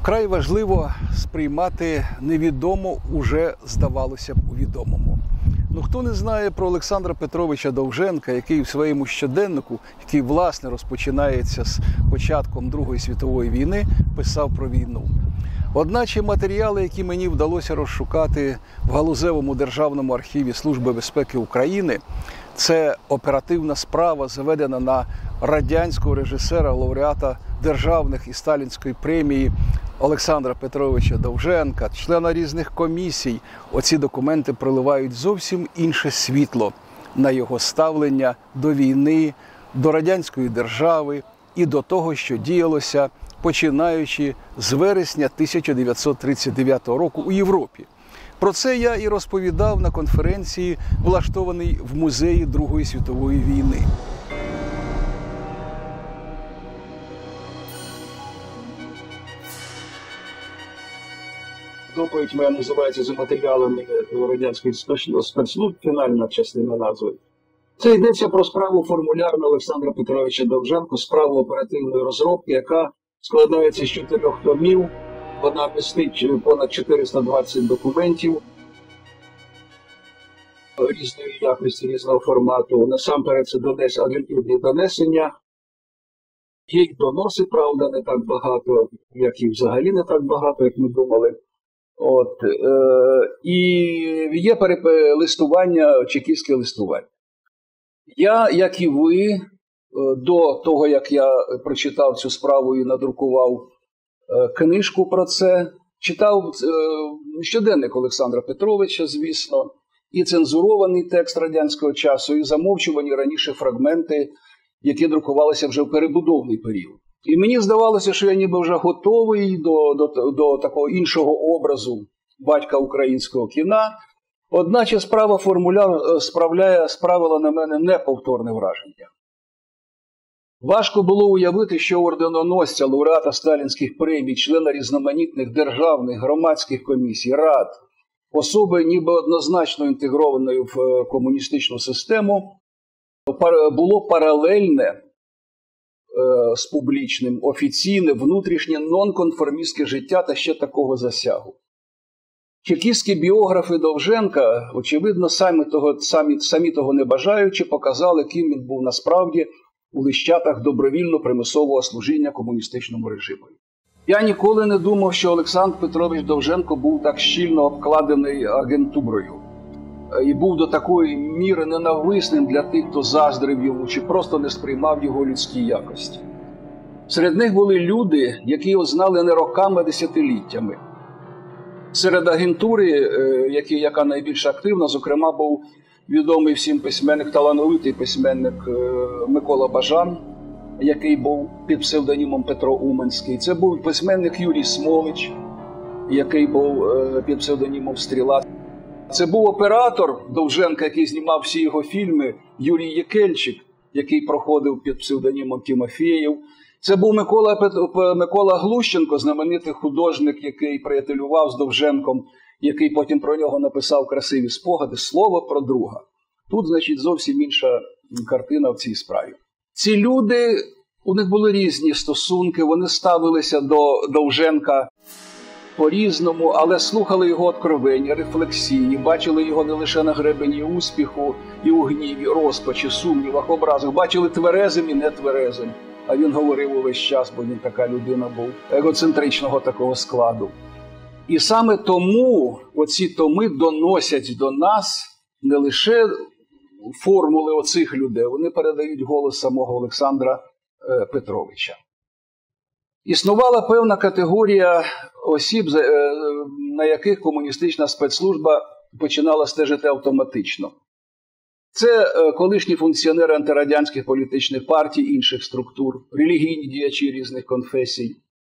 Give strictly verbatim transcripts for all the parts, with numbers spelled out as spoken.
Вкрай важливо сприймати невідомо уже, здавалося б, у відомому. Ну, хто не знає про Олександра Петровича Довженка, який в своєму щоденнику, який, власне, розпочинається з початком Другої світової війни, писав про війну. Одначе матеріали, які мені вдалося розшукати в галузевому державному архіві Служби безпеки України, це оперативна справа, заведена на радянського режисера, лауреата державних і сталінської премії Олександра Петровича Довженка, члена різних комісій. Оці документи проливають зовсім інше світло на його ставлення до війни, до радянської держави і до того, що діялося, починаючи з вересня тисяча дев'ятсот тридцять дев'ятого року у Європі. Про це я і розповідав на конференції, влаштованій в музеї Другої світової війни. Доповідь моя називається «За матеріалами радянської спецслужб», фінальна частина назви. Це йдеться про справу формулярну Олександра Петровича Довженка, справу оперативної розробки, яка складається з чотирьох томів. Вона містить понад чотириста двадцять документів різної якості, різного формату. Насамперед це донес, агентурні донесення. Є й доноси, правда, не так багато, як і взагалі не так багато, як ми думали. От, е, і є листування, чекістське листування. Я, як і ви, до того, як я прочитав цю справу і надрукував е, книжку про це, читав е, щоденник Олександра Петровича, звісно, і цензурований текст радянського часу, і замовчувані раніше фрагменти, які друкувалися вже в перебудовний період. І мені здавалося, що я ніби вже готовий до, до, до такого іншого образу батька українського кіна. Одначе справа формуляр справляє, справила на мене неповторне враження. Важко було уявити, що орденоносця, лауреата сталінських премій, члена різноманітних державних, громадських комісій, рад, особи ніби однозначно інтегрованої в комуністичну систему, було паралельне з публічним, офіційне, внутрішнє, нонконформістське життя та ще такого засягу. Чекістські біографи Довженка, очевидно, самі того, самі, самі того не бажаючи, показали, ким він був насправді у лищатах добровільно-примусового служіння комуністичному режиму. Я ніколи не думав, що Олександр Петрович Довженко був так щільно обкладений агентурою і був до такої міри ненависним для тих, хто заздрив йому чи просто не сприймав його людські якості. Серед них були люди, які його знали не роками, а десятиліттями. Серед агентури, які, яка найбільш активна, зокрема, був відомий всім письменник, талановитий письменник Микола Бажан, який був під псевдонімом Петро Уменський. Це був письменник Юрій Смолич, який був під псевдонімом Стріла. Це був оператор Довженка, який знімав всі його фільми, Юрій Єкельчик, який проходив під псевдонімом Тимофєєв. Це був Микола, Микола Глущенко, знаменитий художник, який приятелював з Довженком, який потім про нього написав красиві спогади «Слово про друга». Тут, значить, зовсім інша картина в цій справі. Ці люди, у них були різні стосунки, вони ставилися до Довженка по-різному, але слухали його откровення, рефлексії, бачили його не лише на гребені успіху і у гніві, розпачі, сумнівах, образах, бачили тверезим і нетверезим. А він говорив увесь час, бо він така людина був, егоцентричного такого складу. І саме тому оці томи доносять до нас не лише формули оцих людей, вони передають голос самого Олександра Петровича. Існувала певна категорія осіб, на яких комуністична спецслужба починала стежити автоматично. Це колишні функціонери антирадянських політичних партій, інших структур, релігійні діячі різних конфесій.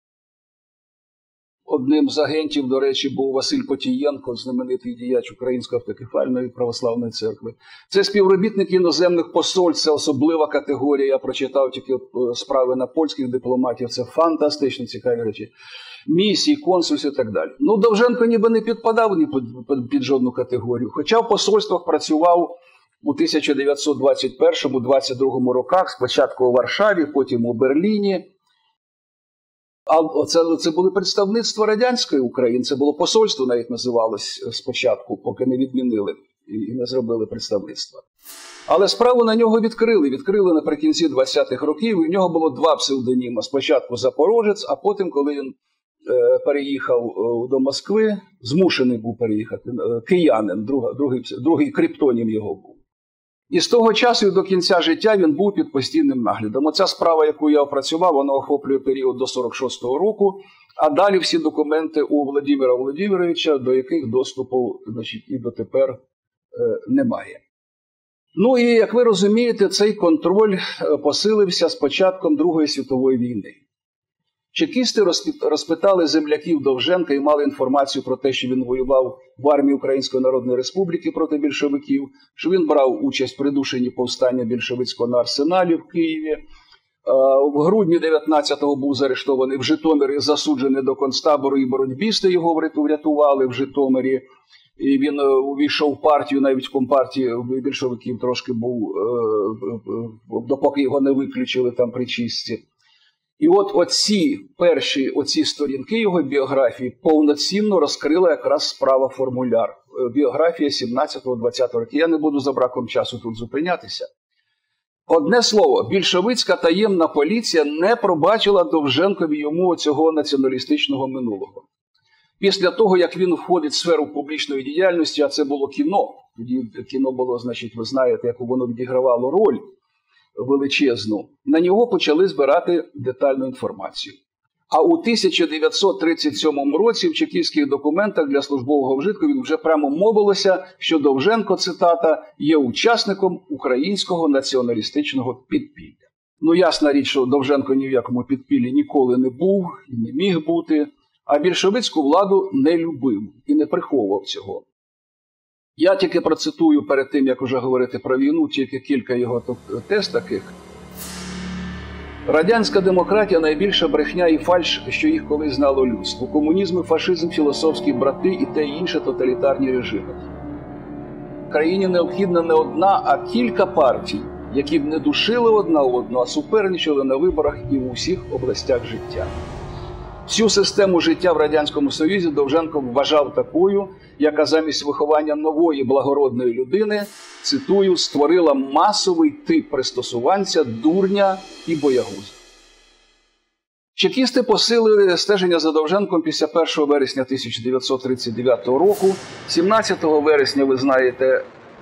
Одним з агентів, до речі, був Василь Потієнко, знаменитий діяч Української автокефальної православної церкви. Це співробітники іноземних посольств, це особлива категорія. Я прочитав тільки справи на польських дипломатів, це фантастично цікаві речі. Місії, консульств і так далі. Ну, Довженко ніби не підпадав ні під, під, під жодну категорію, хоча в посольствах працював у тисяча дев'ятсот двадцять першому - двадцять другому роках, спочатку у Варшаві, потім у Берліні. А це, це були представництва радянської України, це було посольство, навіть називалось спочатку, поки не відмінили і не зробили представництва. Але справу на нього відкрили. Відкрили наприкінці двадцятих років, і в нього було два псевдоніми. Спочатку Запорожець, а потім, коли він е, переїхав е, до Москви, змушений був переїхати, е, киянин, друга, другий, другий криптонім його був. І з того часу і до кінця життя він був під постійним наглядом. Оця справа, яку я опрацював, вона охоплює період до сорок шостого року, а далі всі документи у Володимира Володимировича, до яких доступу, значить, і дотепер е, немає. Ну і, як ви розумієте, цей контроль посилився з початком Другої світової війни. Чекісти розпитали земляків Довженка і мали інформацію про те, що він воював в армії Української Народної Республіки проти більшовиків, що він брав участь в придушенні повстання більшовицького на Арсеналі в Києві. В грудні дев'ятнадцятого був заарештований в Житомирі, засуджений до концтабору, і боротьбісти його врятували в Житомирі. І він увійшов в партію, навіть в компартії більшовиків трошки був, допоки його не виключили там при чистці. І от оці перші оці сторінки його біографії повноцінно розкрила якраз справа «Формуляр». Біографія сімнадцятого-двадцятого років. Я не буду за браком часу тут зупинятися. Одне слово, більшовицька таємна поліція не пробачила Довженкові йому цього націоналістичного минулого. Після того, як він входить в сферу публічної діяльності, а це було кіно, тоді кіно було, значить, ви знаєте, яку воно відігравало роль величезну, на нього почали збирати детальну інформацію. А у тисяча дев'ятсот тридцять сьомому році в чекістських документах для службового вжитку він вже прямо мовилося, що Довженко, цитата, є учасником українського націоналістичного підпілля. Ну, ясна річ, що Довженко ні в якому підпіллі ніколи не був і не міг бути, а більшовицьку владу не любив і не приховував цього. Я тільки процитую перед тим, як уже говорити про війну, тільки кілька його тез таких. Радянська демократія – найбільша брехня і фальш, що їх колись знало людство. Комунізм і фашизм – філософські брати і те і інше тоталітарні режими. В країні необхідна не одна, а кілька партій, які б не душили одна одну, а суперничали на виборах і в усіх областях життя. Всю систему життя в Радянському Союзі Довженко вважав такою, яка замість виховання нової благородної людини, цитую, створила масовий тип пристосуванця, дурня і боягуза. Чекісти посилили стеження за Довженком після першого вересня тисяча дев'ятсот тридцять дев'ятого року. сімнадцятого вересня, ви знаєте,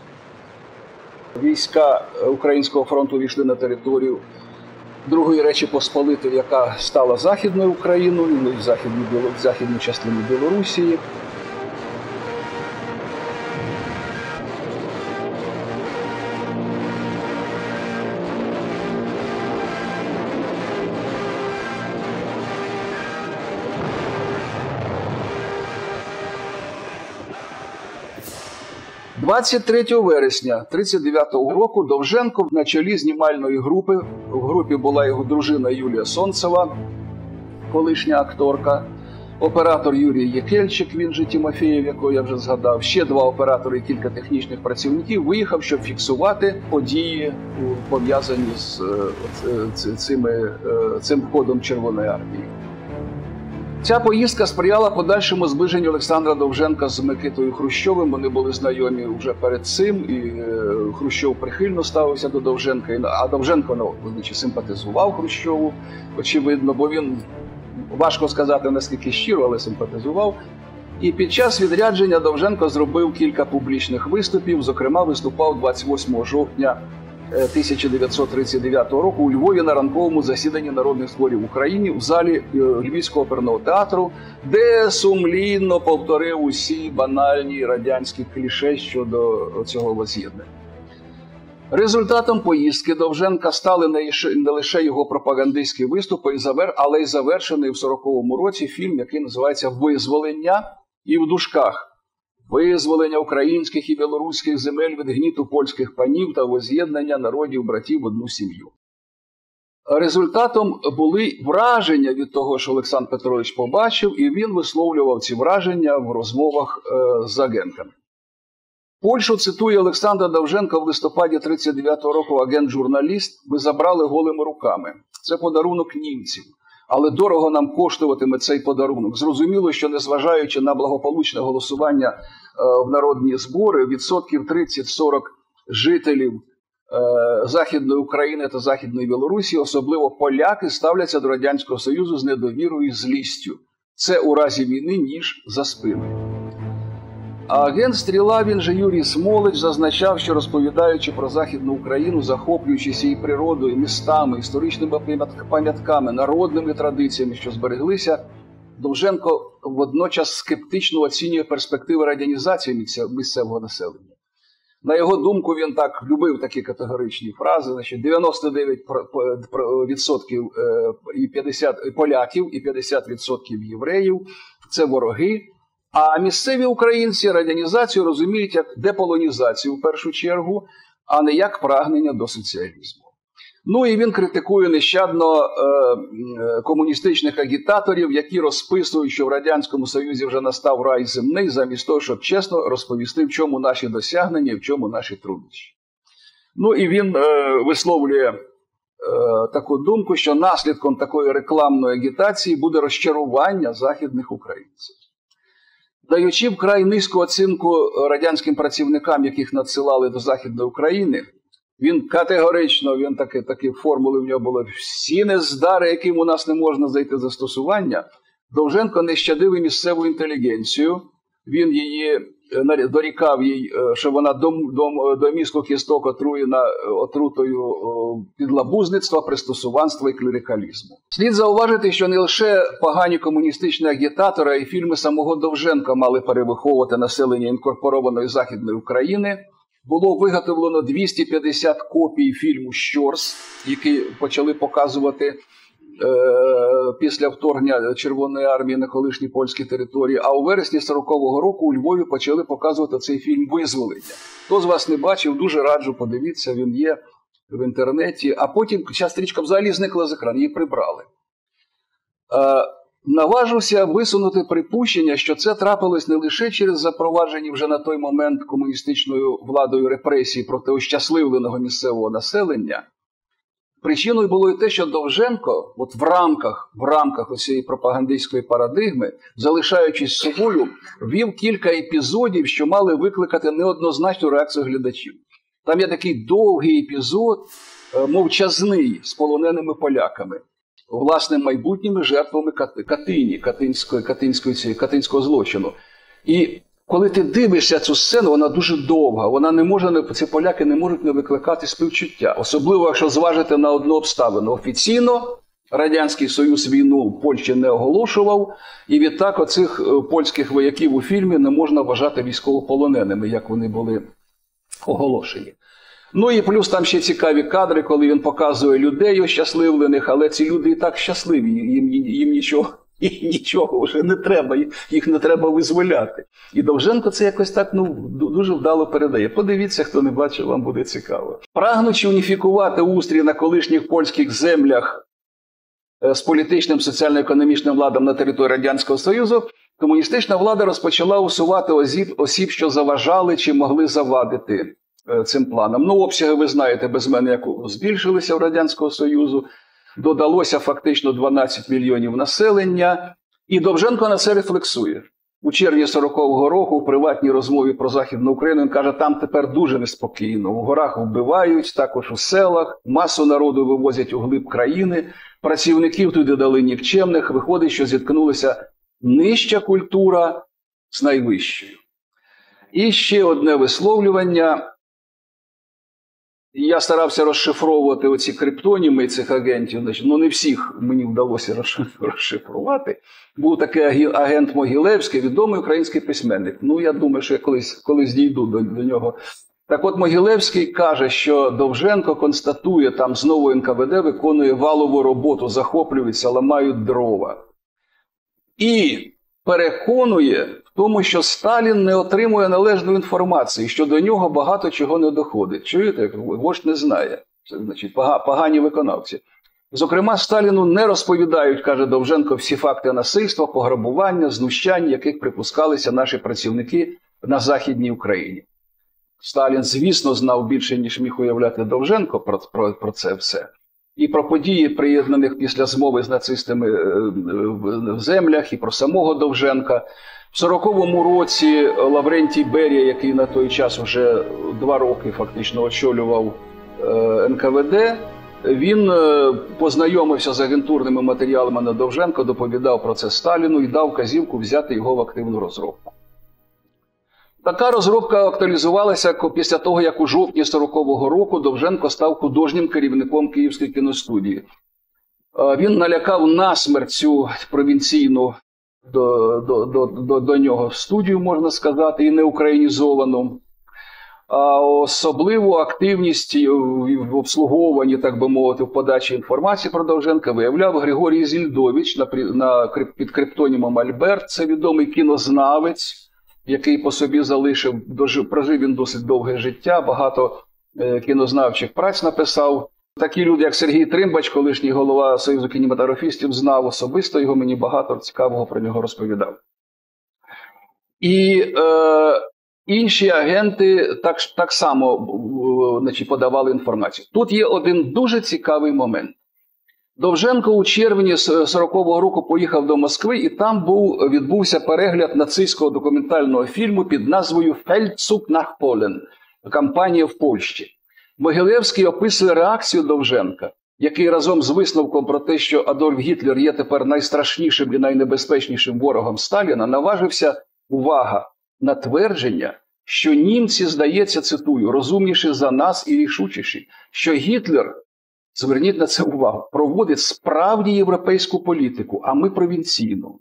війська Українського фронту війшли на територію Другої Речі Посполитої, яка стала Західною Україною, ну, в західну, в західну частину Білорусії. двадцять третього вересня тридцять дев'ятого року Довженко на чолі знімальної групи, в групі була його дружина Юлія Сонцева, колишня акторка, оператор Юрій Єкельчик, він же Тимофєєв, якого я вже згадав, ще два оператори і кілька технічних працівників виїхав, щоб фіксувати події, пов'язані з цими, цим ходом Червоної армії. Ця поїздка сприяла подальшому зближенню Олександра Довженка з Микитою Хрущовим. Вони були знайомі вже перед цим, і Хрущов прихильно ставився до Довженка, а Довженко, ну, значить, симпатизував Хрущову, очевидно, бо він, важко сказати, наскільки щиро, але симпатизував. І під час відрядження Довженко зробив кілька публічних виступів, зокрема, виступав двадцять восьмого жовтня тисяча дев'ятсот тридцять дев'ятого року у Львові на ранковому засіданні Народних зборів в Україні в залі Львівського оперного театру, де сумлінно повторив усі банальні радянські кліше щодо цього воз'єднання. Результатом поїздки Довженка стали не лише його пропагандистські виступи, але й завершений в сороковому році фільм, який називається «Визволення» і в дужках «Визволення українських і білоруських земель від гніту польських панів та воз'єднання народів-братів в одну сім'ю». Результатом були враження від того, що Олександр Петрович побачив, і він висловлював ці враження в розмовах е, з агентами. Польщу, цитує Олександра Довженка, в листопаді тридцять дев'ятого року агент-журналіст: «Ви забрали голими руками. Це подарунок німців. але дорого нам коштуватиме цей подарунок. Зрозуміло, що незважаючи на благополучне голосування е, в народні збори, відсотків тридцять-сорок жителів е, Західної України та Західної Білорусі, особливо поляки, ставляться до Радянського Союзу з недовірою і злістю. Це у разі війни ніж за спиною. А агент «Стріла», він же Юрій Смолич, зазначав, що розповідаючи про Західну Україну, захоплюючись її природою, містами, історичними пам'ятками, народними традиціями, що збереглися, Довженко водночас скептично оцінює перспективи радянізації місцевого населення. На його думку, він так любив такі категоричні фрази, значить, дев'яносто дев'ять відсотків і п'ятдесят поляків і п'ятдесят відсотків євреїв – це вороги. А місцеві українці радянізацію розуміють як деполонізацію в першу чергу, а не як прагнення до соціалізму. Ну і він критикує нещадно е, комуністичних агітаторів, які розписують, що в Радянському Союзі вже настав рай земний, замість того, щоб чесно розповісти, в чому наші досягнення і в чому наші труднощі. Ну і він е, висловлює е, таку думку, що наслідком такої рекламної агітації буде розчарування західних українців. Даючи вкрай низьку оцінку радянським працівникам, яких надсилали до Західної України, він категорично, він такі, такі формули в нього були, всі нездари, яким у нас не можна знайти застосування, Довженко не щадив і місцеву інтелігенцію, він її, дорікав їй, що вона до, до, до мізку кісток отруєна отрутою підлабузництва, пристосуванства і клерикалізму. Слід зауважити, що не лише погані комуністичні агітатори, а й фільми самого Довженка мали перевиховувати населення інкорпорованої Західної України. Було виготовлено двісті п'ятдесят копій фільму «Щорс», які почали показувати після вторгнення Червоної армії на колишні польські території, а у вересні сорокового року у Львові почали показувати цей фільм «Визволення». Хто з вас не бачив, дуже раджу, подивіться, він є в інтернеті, а потім ця стрічка взагалі зникла з екрану, її прибрали. Наважився висунути припущення, що це трапилось не лише через запроваджені вже на той момент комуністичною владою репресії проти ощасливленого місцевого населення. Причиною було і те, що Довженко от в рамках, в рамках цієї пропагандистської парадигми, залишаючись собою, вів кілька епізодів, що мали викликати неоднозначну реакцію глядачів. Там є такий довгий епізод, мовчазний, з полоненими поляками, власне, майбутніми жертвами Катині, Катинської, Катинської, Катинського злочину. І коли ти дивишся цю сцену, вона дуже довга, вона не може, ці поляки не можуть не викликати співчуття. Особливо, якщо зважити на одну обставину. Офіційно Радянський Союз війну в Польщі не оголошував, і відтак оцих польських вояків у фільмі не можна вважати військовополоненими, як вони були оголошені. Ну і плюс там ще цікаві кадри, коли він показує людей ощасливлених, але ці люди і так щасливі, їм, їм нічого, їм нічого вже не треба, їх не треба визволяти. І Довженко це якось так ну, дуже вдало передає. Подивіться, хто не бачив, вам буде цікаво. Прагнучи уніфікувати устрій на колишніх польських землях з політичним, соціально-економічним владом на території Радянського Союзу, комуністична влада розпочала усувати осіб, осіб, що заважали чи могли завадити цим планом. Ну, обсяги, ви знаєте, без мене, як збільшилися в Радянського Союзу. Додалося фактично дванадцять мільйонів населення. І Довженко на це рефлексує. У червні сорокового року у приватній розмові про Західну Україну він каже, там тепер дуже неспокійно. У горах вбивають, також у селах, масу народу вивозять у глиб країни, працівників туди дали нікчемних, виходить, що зіткнулася нижча культура з найвищою. І ще одне висловлювання. Я старався розшифровувати оці криптоніми цих агентів, ну не всіх мені вдалося розшифрувати. Був такий агент Могилевський, відомий український письменник. Ну, я думаю, що я колись, колись дійду до, до нього. Так от Могилевський каже, що Довженко констатує, там знову ен ка ве де виконує валову роботу, захоплюється, ламають дрова. І переконує в тому, що Сталін не отримує належної інформації, що до нього багато чого не доходить. Чуєте? Вождь не знає. Це значить погані виконавці. Зокрема, Сталіну не розповідають, каже Довженко, всі факти насильства, пограбування, знущань, яких припускалися наші працівники на Західній Україні. Сталін, звісно, знав більше, ніж міг уявляти Довженко про, про, про це все. і про події, приєднаних після змови з нацистами в землях, і про самого Довженка. В сороковому році Лаврентій Берія, який на той час вже два роки фактично очолював ен ка ве де, він познайомився з агентурними матеріалами на Довженка, доповідав про це Сталіну і дав вказівку взяти його в активну розробку. Така розробка актуалізувалася після того, як у жовтні сорокового року Довженко став художнім керівником Київської кіностудії. Він налякав насмерть цю провінційну до, до, до, до, до нього студію, можна сказати, і неукраїнізовану. А особливу активність в обслуговуванні, так би мовити, в подачі інформації про Довженка виявляв Григорій Зільдович на, на, під криптонімом Альберт. Це відомий кінознавець, який по собі залишив, дожив, прожив він досить довге життя, багато е, кінознавчих праць написав. Такі люди, як Сергій Тримбач, колишній голова Союзу кінематографістів, знав особисто його, мені багато цікавого про нього розповідав. І е, інші агенти так, так само значить, подавали інформацію. Тут є один дуже цікавий момент. Довженко у червні сорокового року поїхав до Москви, і там був, відбувся перегляд нацистського документального фільму під назвою «Фельдзуг nach Polen» – «Кампанія в Польщі». Могилевський описує реакцію Довженка, який разом з висновком про те, що Адольф Гітлер є тепер найстрашнішим і найнебезпечнішим ворогом Сталіна, наважився, увага, на твердження, що німці, здається, цитую, розумніші за нас і рішучіші, що Гітлер, зверніть на це увагу, проводить справді європейську політику, а ми провінційну.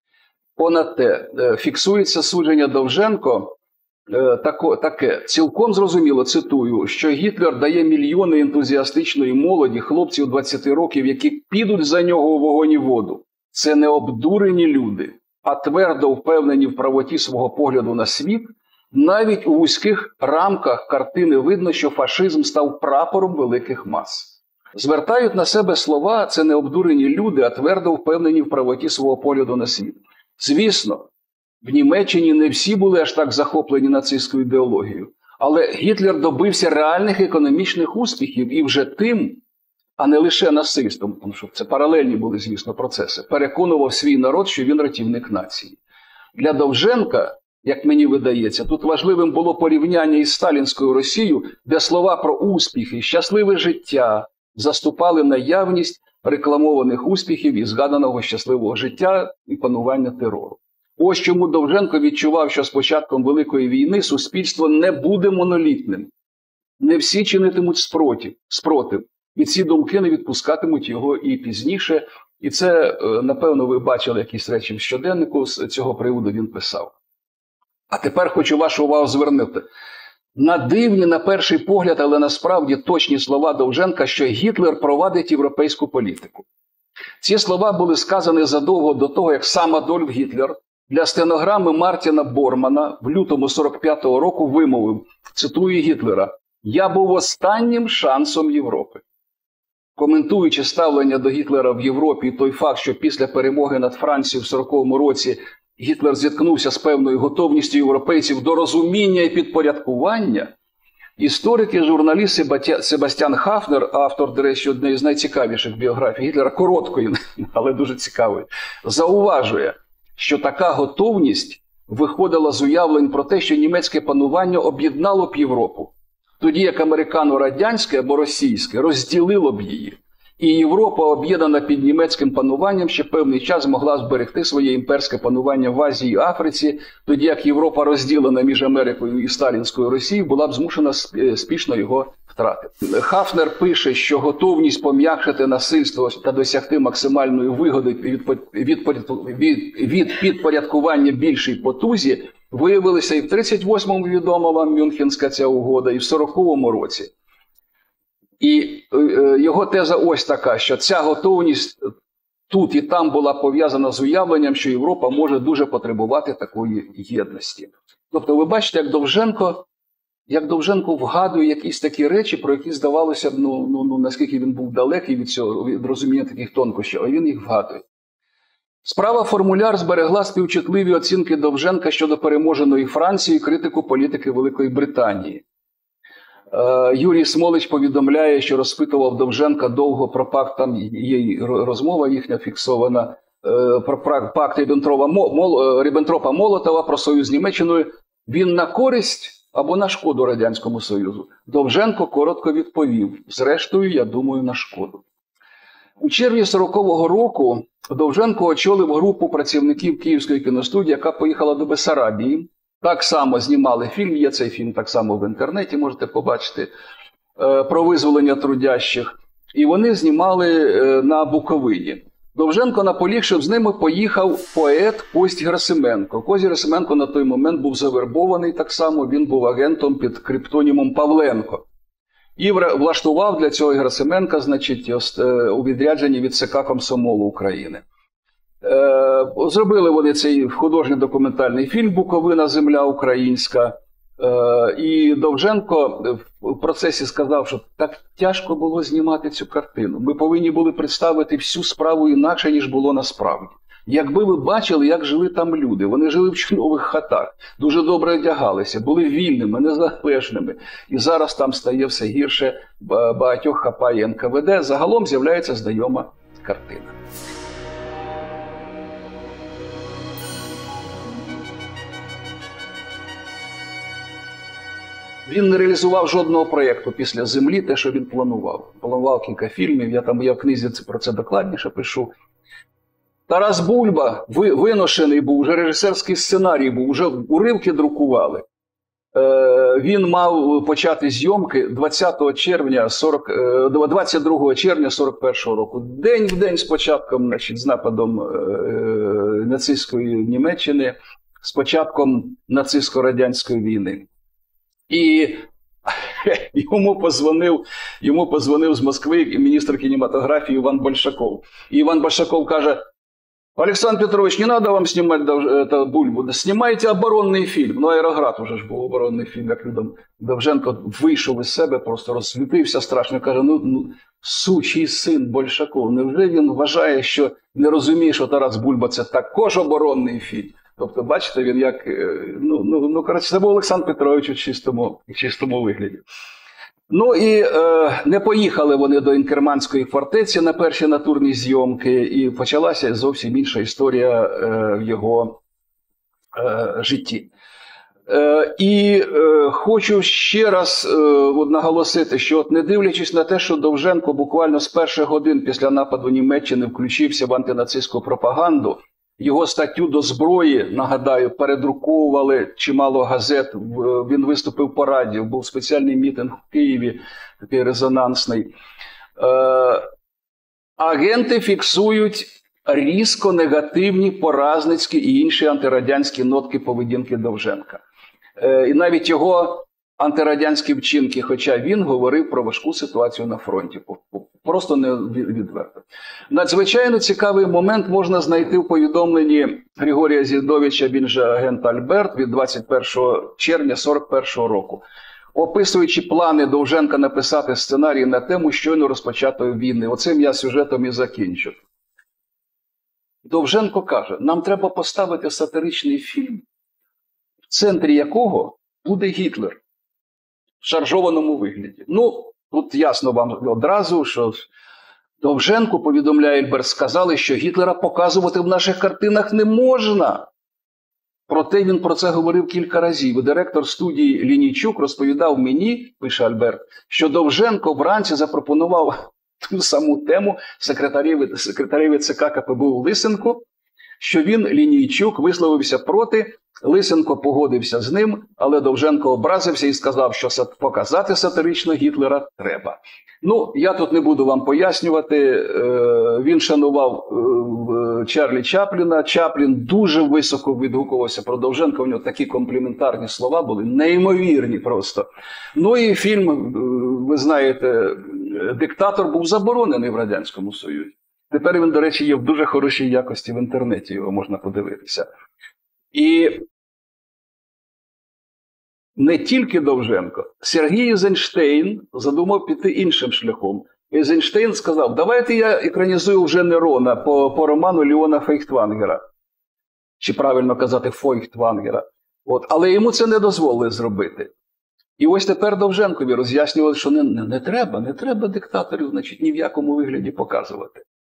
Понад те, фіксується судження Довженко тако, таке, цілком зрозуміло, цитую, що Гітлер дає мільйони ентузіастичної молоді, хлопців двадцяти років, які підуть за нього у вогонь і воду. Це не обдурені люди, а твердо впевнені в правоті свого погляду на світ. Навіть у вузьких рамках картини видно, що фашизм став прапором великих мас. Звертають на себе слова, це не обдурені люди, а твердо впевнені в правоті свого погляду на світ. Звісно, в Німеччині не всі були аж так захоплені нацистською ідеологією, але Гітлер добився реальних економічних успіхів і вже тим, а не лише насильством, тому що це паралельні були, звісно, процеси, переконував свій народ, що він рятівник нації. Для Довженка, як мені видається, тут важливим було порівняння із сталінською Росією, де слова про успіхи, щасливе життя заступали на явність рекламованих успіхів і згаданого щасливого життя і панування терору. Ось чому Довженко відчував, що з початком Великої війни суспільство не буде монолітним. Не всі чинитимуть спротив, спротив, і ці думки не відпускатимуть його і пізніше. І це, напевно, ви бачили якісь речі в щоденнику, з цього приводу він писав. А тепер хочу вашу увагу звернути. На дивні, на перший погляд, але насправді точні слова Довженка, що Гітлер провадить європейську політику. Ці слова були сказані задовго до того, як сам Адольф Гітлер для стенограми Мартіна Бормана в лютому сорок п'ятого року вимовив, цитую Гітлера, «Я був останнім шансом Європи». Коментуючи ставлення до Гітлера в Європі і той факт, що після перемоги над Францією в сороковому році Гітлер зіткнувся з певною готовністю європейців до розуміння і підпорядкування, історик і журналіст Себастьян Хафнер, автор, до речі, однієї з найцікавіших біографій Гітлера, короткої, але дуже цікавої, зауважує, що така готовність виходила з уявлень про те, що німецьке панування об'єднало б Європу, тоді як американо-радянське або російське розділило б її. І Європа, об'єднана під німецьким пануванням, ще певний час змогла зберегти своє імперське панування в Азії і Африці, тоді як Європа, розділена між Америкою і сталінською Росією, була б змушена спішно його втратити. Хафнер пише, що готовність пом'якшити насильство та досягти максимальної вигоди від, від, від, від підпорядкування більшій потузі виявилися і в тридцять восьмому відома вам Мюнхенська ця угода, і в сороковому році. І е, його теза ось така, що ця готовність тут і там була пов'язана з уявленням, що Європа може дуже потребувати такої єдності. Тобто ви бачите, як Довженко, як Довженко вгадує якісь такі речі, про які здавалося б, ну, ну, ну наскільки він був далекий від цього, від розуміння таких тонкощів, а він їх вгадує. Справа «Формуляр» зберегла співчутливі оцінки Довженка щодо переможеної Франції і критику політики Великої Британії. Юрій Смолич повідомляє, що розпитував Довженка довго про пакт, там є розмова їхня фіксована, про пакт Ріббентропа-Молотова про союз з Німеччиною. Він на користь або на шкоду Радянському Союзу? Довженко коротко відповів: зрештою, я думаю, на шкоду. У червні сорокового року Довженко очолив групу працівників Київської кіностудії, яка поїхала до Бессарабії. Так само знімали фільм, є цей фільм так само в інтернеті, можете побачити, про визволення трудящих. І вони знімали на Буковині. Довженко наполіг, щоб з ними поїхав поет Кость Герасименко. Кость Герасименко на той момент був завербований так само, він був агентом під криптонімом Павленко. І влаштував для цього Герасименка, значить, у відрядженні від ЦК Комсомолу України. Зробили вони цей художньо-документальний фільм «Буковина. Земля українська». І Довженко в процесі сказав, що так тяжко було знімати цю картину. Ми повинні були представити всю справу інакше, ніж було насправді. Якби ви бачили, як жили там люди. Вони жили в чудових хатах, дуже добре одягалися, були вільними, незалежними. І зараз там стає все гірше, багатьох хапає ен ка ве де. Загалом з'являється знайома картина. Він не реалізував жодного проєкту після «Землі», те, що він планував. Планував кілька фільмів, я там я в книзі про це докладніше пишу. Тарас Бульба виношений був, вже режисерський сценарій був, вже уривки друкували. Е, він мав почати зйомки двадцятого червня сорок першого року. День в день з початком, значить, з нападом е, нацистської Німеччини, з початком нацистсько-радянської війни. І йому позвонив, йому позвонив з Москви міністр кінематографії Іван Большаков. І Іван Большаков каже: Олександр Петрович, не надо вам снимать это Бульбу, снимайте оборонний фільм. Ну, «Аероград» уже ж був оборонний фільм, як людям. Довженко вийшов із себе, просто розсвітився страшно. Каже: ну, ну, сучий син Большаков, невже він вважає, що не розуміє, що Тарас Бульба – це також оборонний фільм? Тобто, бачите, він як, ну, ну, ну коротше, це був Олександр Петрович у чистому, у чистому вигляді. Ну і е, не поїхали вони до Інкерманської фортеці на перші натурні зйомки, і почалася зовсім інша історія е, в його е, житті. Е, і е, хочу ще раз е, наголосити, що от не дивлячись на те, що Довженко буквально з перших годин після нападу Німеччини включився в антинацистську пропаганду, його статтю до зброї, нагадаю, передруковували чимало газет, він виступив по радіо, був спеціальний мітинг в Києві, такий резонансний. Е, агенти фіксують різко негативні, поразницькі і інші антирадянські нотки поведінки Довженка. Е, і навіть його антирадянські вчинки, хоча він говорив про важку ситуацію на фронті. Просто не відверто. Надзвичайно цікавий момент можна знайти в повідомленні Григорія Зідовича, він же агент Альберт, від двадцять першого червня сорок першого року. Описуючи плани Довженка написати сценарій на тему щойно розпочатої війни. Оцим я сюжетом і закінчу. Довженко каже: нам треба поставити сатиричний фільм, в центрі якого буде Гітлер в шаржованому вигляді. Ну, тут ясно вам одразу, що Довженку, повідомляє Ельберт, сказали, що Гітлера показувати в наших картинах не можна. Проте він про це говорив кілька разів. Директор студії Лінійчук розповідав мені, пише Альберт, що Довженко вранці запропонував ту саму тему секретареві, секретареві ЦК ка пе бе у Лисенку, що він, Лінійчук, висловився проти. Лисенко погодився з ним, але Довженко образився і сказав, що показати сатирично Гітлера треба. Ну, я тут не буду вам пояснювати. Він шанував Чарлі Чапліна. Чаплін дуже високо відгукувався про Довженка. У нього такі компліментарні слова були, неймовірні просто. Ну і фільм, ви знаєте, «Диктатор» був заборонений в Радянському Союзі. Тепер він, до речі, є в дуже хорошій якості в інтернеті, його можна подивитися. І не тільки Довженко. Сергій Ейзенштейн задумав піти іншим шляхом. Ейзенштейн сказав: давайте я екранізую вже Нерона по, по роману Леона Фейхтвангера. Чи правильно казати Фойхтвангера. От. Але йому це не дозволили зробити. І ось тепер Довженкові роз'яснювали, що не, не, не треба, не треба диктаторів, значить, ні в якому вигляді показувати.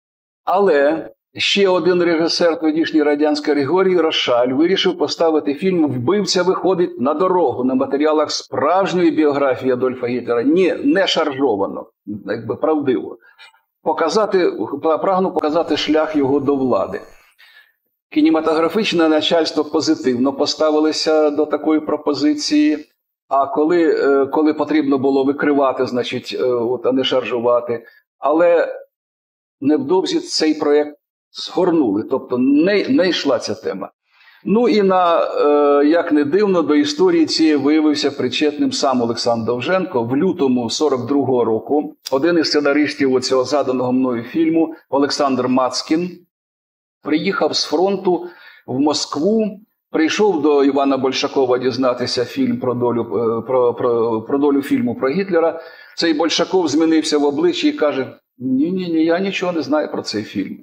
Але ще один режисер тодішній радянський Григорій Рошаль вирішив поставити фільм «Вбивця виходить на дорогу» на матеріалах справжньої біографії Адольфа Гітлера. Ні, не шаржовано, якби правдиво. Показати, прагнув показати шлях його до влади. Кінематографічне начальство позитивно поставилося до такої пропозиції, а коли, коли потрібно було викривати, значить, от, а не шаржувати. Але невдовзі цей проєкт згорнули, тобто не, не йшла ця тема. Ну і, на, е, як не дивно, до історії цієї виявився причетним сам Олександр Довженко. В лютому сорок другого року один із сценаристів цього заданого мною фільму, Олександр Мацкін, приїхав з фронту в Москву, прийшов до Івана Большакова дізнатися фільм про долю, про, про, про долю фільму про Гітлера. Цей Большаков змінився в обличчі і каже: ні-ні-ні, я нічого не знаю про цей фільм.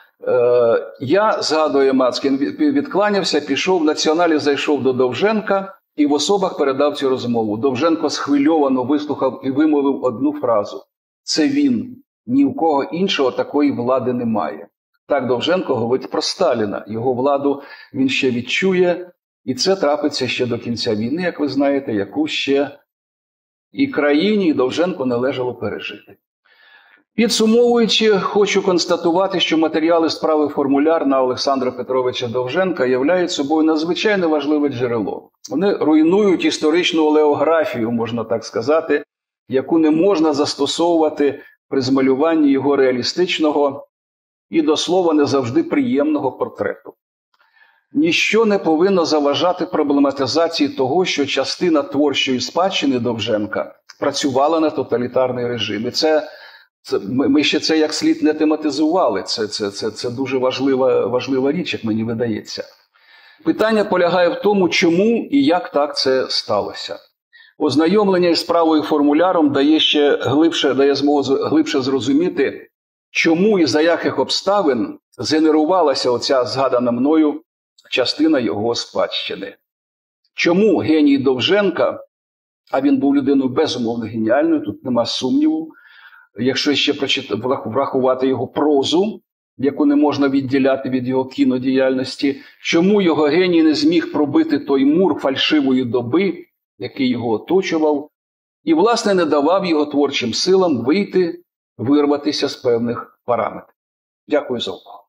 Е, я, згадує Мацкін, відкланявся, пішов, в Націоналі зайшов до Довженка і в особах передав цю розмову. Довженко схвильовано вислухав і вимовив одну фразу: це він, ні у кого іншого такої влади немає. Так Довженко говорить про Сталіна. Його владу він ще відчує, і це трапиться ще до кінця війни, як ви знаєте, яку ще і країні, і Довженко належало пережити. Підсумовуючи, хочу констатувати, що матеріали справи «Формуляр» на Олександра Петровича Довженка являють собою надзвичайно важливе джерело. Вони руйнують історичну олеографію, можна так сказати, яку не можна застосовувати при змалюванні його реалістичного і, до слова, не завжди приємного портрету. Ніщо не повинно заважати проблематизації того, що частина творчої спадщини Довженка працювала на тоталітарний режим. І це, це, ми ще це як слід не тематизували. Це, це, це, це дуже важлива, важлива річ, як мені видається. Питання полягає в тому, чому і як так це сталося. Ознайомлення із справою «Формуляром» дає ще глибше, дає змогу глибше зрозуміти, чому і за яких обставин згенерувалася оця згадана мною частина його спадщини. Чому геній Довженка, а він був людиною безумовно геніальною, тут нема сумніву, якщо ще врахувати його прозу, яку не можна відділяти від його кінодіяльності, чому його геній не зміг пробити той мур фальшивої доби, який його оточував, і, власне, не давав його творчим силам вийти, вирватися з певних параметрів. Дякую за увагу.